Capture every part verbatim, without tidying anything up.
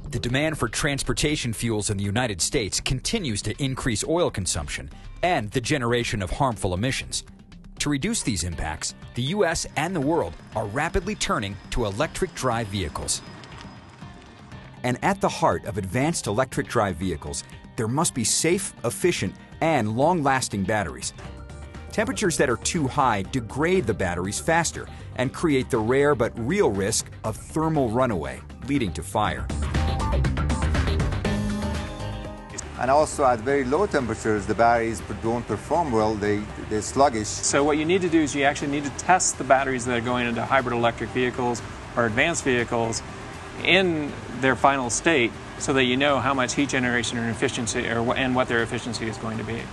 The demand for transportation fuels in the United States continues to increase oil consumption and the generation of harmful emissions. To reduce these impacts, the U S and the world are rapidly turning to electric drive vehicles. And at the heart of advanced electric drive vehicles, there must be safe, efficient, and long-lasting batteries. Temperatures that are too high degrade the batteries faster and create the rare but real risk of thermal runaway, leading to fire. And also at very low temperatures, the batteries don't perform well, they, they're sluggish. So what you need to do is you actually need to test the batteries that are going into hybrid electric vehicles or advanced vehicles in their final state so that you know how much heat generation and efficiency or, and what their efficiency is going to be.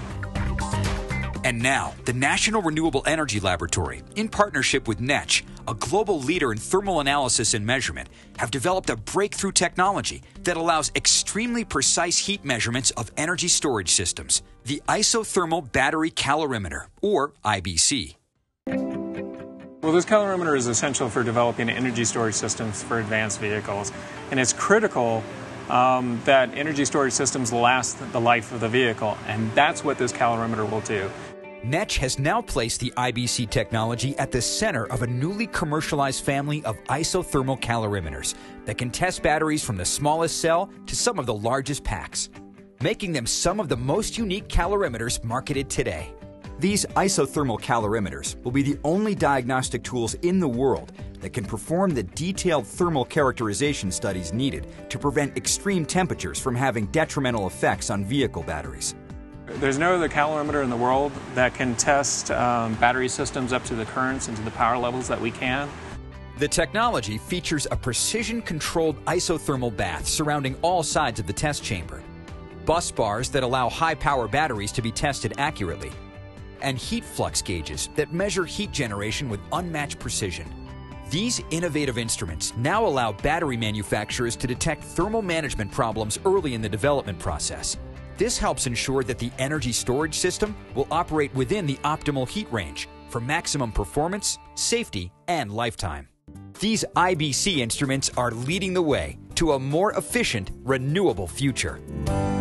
And now, the National Renewable Energy Laboratory, in partnership with N E T C, a global leader in thermal analysis and measurement, have developed a breakthrough technology that allows extremely precise heat measurements of energy storage systems, the Isothermal Battery Calorimeter, or I B C. Well, this calorimeter is essential for developing energy storage systems for advanced vehicles, and it's critical um, that energy storage systems last the life of the vehicle, and that's what this calorimeter will do. N E T C has now placed the I B C technology at the center of a newly commercialized family of isothermal calorimeters that can test batteries from the smallest cell to some of the largest packs, making them some of the most unique calorimeters marketed today. These isothermal calorimeters will be the only diagnostic tools in the world that can perform the detailed thermal characterization studies needed to prevent extreme temperatures from having detrimental effects on vehicle batteries. There's no other calorimeter in the world that can test um, battery systems up to the currents and to the power levels that we can. The technology features a precision-controlled isothermal bath surrounding all sides of the test chamber, bus bars that allow high-power batteries to be tested accurately, and heat flux gauges that measure heat generation with unmatched precision. These innovative instruments now allow battery manufacturers to detect thermal management problems early in the development process. This helps ensure that the energy storage system will operate within the optimal heat range for maximum performance, safety, and lifetime. These I B C instruments are leading the way to a more efficient, renewable future.